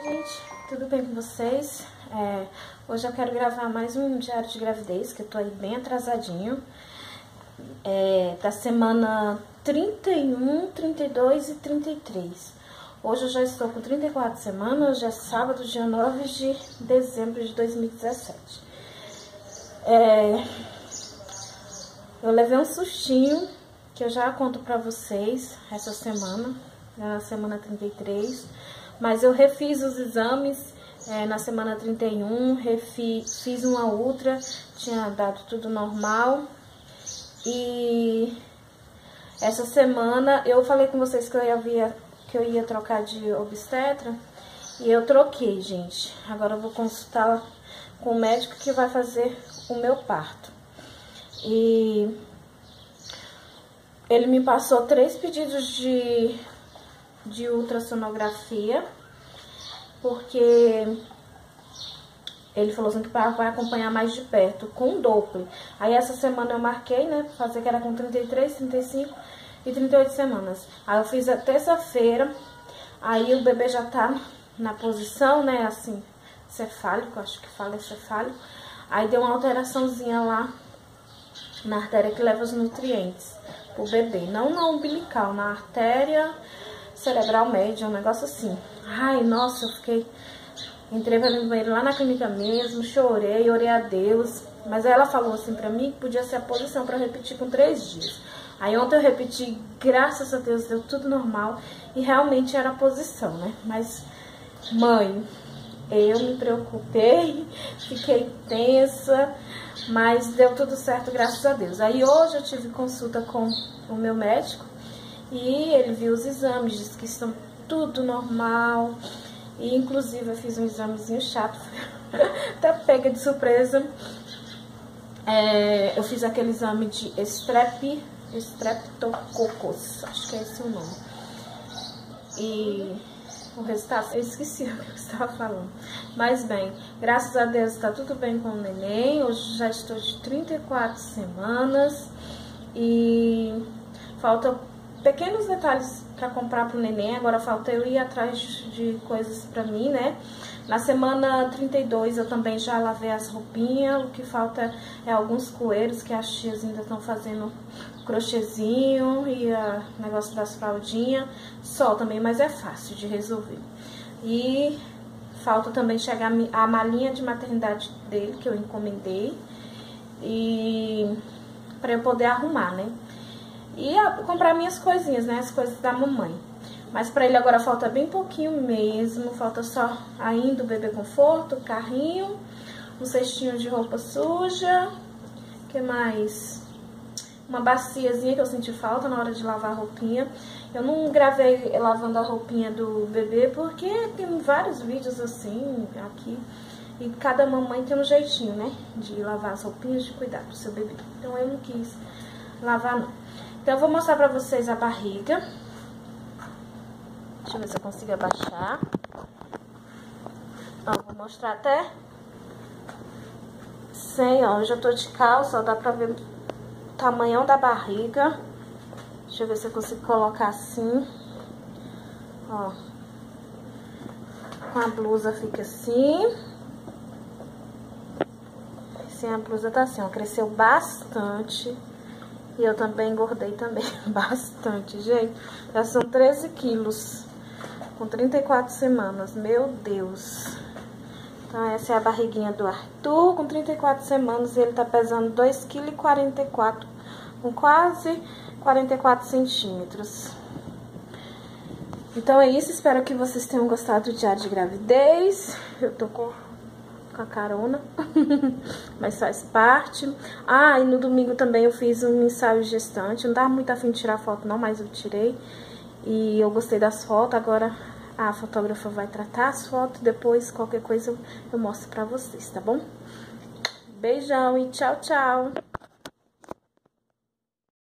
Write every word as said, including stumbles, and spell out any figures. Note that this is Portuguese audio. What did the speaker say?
Oi gente, tudo bem com vocês? É, hoje eu quero gravar mais um diário de gravidez, que eu tô aí bem atrasadinho. É, da semana trinta e um, trinta e dois e trinta e três. Hoje eu já estou com trinta e quatro semanas, hoje é sábado, dia nove de dezembro de dois mil e dezessete. É, eu levei um sustinho, que eu já conto pra vocês essa semana, na semana trinta e três. Mas eu refiz os exames é, na semana trinta e um, refi, fiz uma ultra, tinha dado tudo normal. E essa semana eu falei com vocês que eu ia, via, que eu ia trocar de obstetra. E eu troquei, gente. Agora eu vou consultar com o médico que vai fazer o meu parto. E ele me passou três pedidos de... de ultrassonografia, porque ele falou assim que vai acompanhar mais de perto com Doppler. Aí essa semana eu marquei, né, pra fazer, que era com trinta e três, trinta e cinco e trinta e oito semanas. Aí eu fiz a terça-feira, aí o bebê já tá na posição, né, assim, cefálico, acho que fala cefálico. Aí deu uma alteraçãozinha lá na artéria que leva os nutrientes pro bebê, não na umbilical, na artéria cerebral média, um negócio assim. Ai, nossa, eu fiquei... Entrei pra dentro do banheiro lá na clínica mesmo, chorei, orei a Deus. Mas aí ela falou assim pra mim que podia ser a posição pra repetir com três dias. Aí ontem eu repeti, graças a Deus, deu tudo normal. E realmente era a posição, né? Mas, mãe, eu me preocupei, fiquei tensa, mas deu tudo certo, graças a Deus. Aí hoje eu tive consulta com o meu médico. E ele viu os exames, disse que estão tudo normal. E inclusive eu fiz um examezinho chato, até pega de surpresa. É, eu fiz aquele exame de estrep, Streptococcus, acho que é esse o nome. E o resultado, eu esqueci o que eu estava falando. Mas bem, graças a Deus está tudo bem com o neném. Hoje já estou de trinta e quatro semanas. E falta pequenos detalhes para comprar pro neném. Agora falta eu ir atrás de coisas pra mim, né? Na semana trinta e dois eu também já lavei as roupinhas. O que falta é alguns coeiros que as tias ainda estão fazendo crochêzinho e o negócio das fraldinhas. Só também, mas é fácil de resolver. E falta também chegar a malinha de maternidade dele, que eu encomendei. E para eu poder arrumar, né? E a, comprar minhas coisinhas, né? As coisas da mamãe. Mas pra ele agora falta bem pouquinho mesmo. Falta só ainda o bebê conforto, o carrinho, um cestinho de roupa suja. O que mais? Uma baciazinha que eu senti falta na hora de lavar a roupinha. Eu não gravei lavando a roupinha do bebê porque tem vários vídeos assim aqui. E cada mamãe tem um jeitinho, né? De lavar as roupinhas, de cuidar do seu bebê. Então eu não quis lavar não. Então eu vou mostrar pra vocês a barriga. Deixa eu ver se eu consigo abaixar. Ó, vou mostrar até sem, ó. Hoje eu tô de calça, ó, dá pra ver o tamanhão da barriga. Deixa eu ver se eu consigo colocar assim. Ó. Com a blusa fica assim. Sem a blusa tá assim, ó. Cresceu bastante. E eu também engordei também bastante, gente. Já são treze quilos com trinta e quatro semanas, meu Deus. Então essa é a barriguinha do Arthur com trinta e quatro semanas. E ele tá pesando dois vírgula quarenta e quatro quilos, com quase quarenta e quatro centímetros. Então é isso, espero que vocês tenham gostado do diário de gravidez. Eu tô com... com a carona, mas faz parte. Ah, e no domingo também eu fiz um ensaio gestante. Não dava muito afim de tirar foto não, mas eu tirei. E eu gostei das fotos. Agora a fotógrafa vai tratar as fotos. Depois qualquer coisa eu, eu mostro pra vocês, tá bom? Beijão e tchau, tchau!